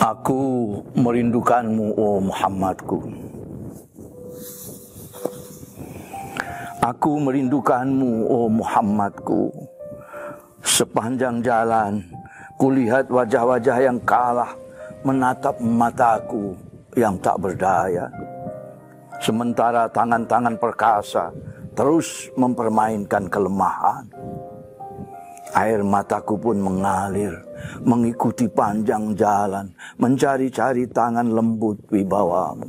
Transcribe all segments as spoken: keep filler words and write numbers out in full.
Aku merindukanmu, oh Muhammadku. Aku merindukanmu, oh Muhammadku. Sepanjang jalan, kulihat wajah-wajah yang kalah menatap mataku yang tak berdaya. Sementara tangan-tangan perkasa terus mempermainkan kelemahan. Air mataku pun mengalir, mengikuti panjang jalan, mencari-cari tangan lembut wibawamu.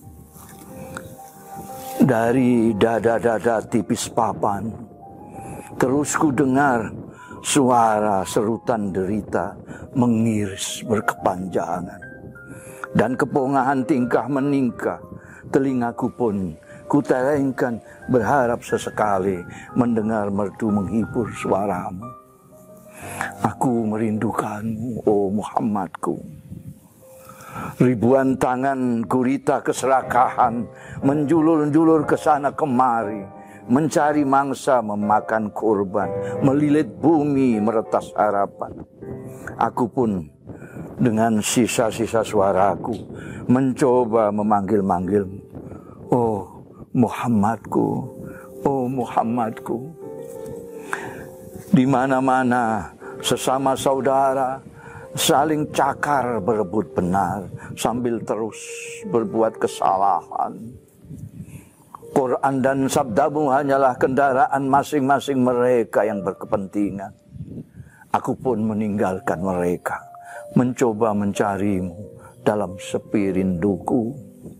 Dari dada-dada tipis papan, terus ku dengar suara serutan derita mengiris berkepanjangan. Dan kepongahan tingkah meningkah, telingaku pun kutelengkan berharap sesekali mendengar merdu menghibur suaramu. Aku merindukanmu, oh Muhammadku. Ribuan tangan gurita keserakahan menjulur-julur ke sana kemari, mencari mangsa memakan korban, melilit bumi meretas harapan. Aku pun dengan sisa-sisa suaraku mencoba memanggil-manggilmu. Oh Muhammadku, oh Muhammadku. Di mana-mana sesama saudara saling cakar berebut benar sambil terus berbuat kesalahan. Quran dan sabdamu hanyalah kendaraan masing-masing mereka yang berkepentingan. Aku pun meninggalkan mereka, mencoba mencarimu dalam sepi rinduku.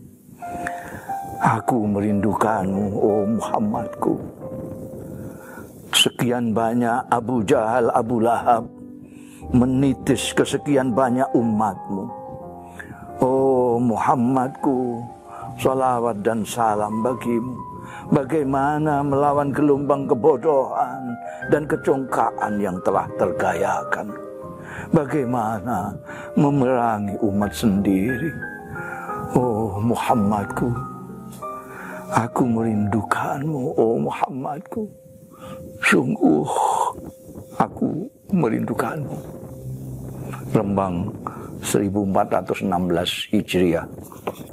Aku merindukanmu, oh Muhammadku. Sekian banyak Abu Jahal, Abu Lahab menitis kesekian banyak umatmu. Oh Muhammadku, salawat dan salam bagimu. Bagaimana melawan gelombang kebodohan dan kecongkaan yang telah tergayakan. Bagaimana memerangi umat sendiri. Oh Muhammadku, aku merindukanmu, oh Muhammadku. Sungguh aku merindukanmu. Rembang seribu empat ratus enam belas Hijriah.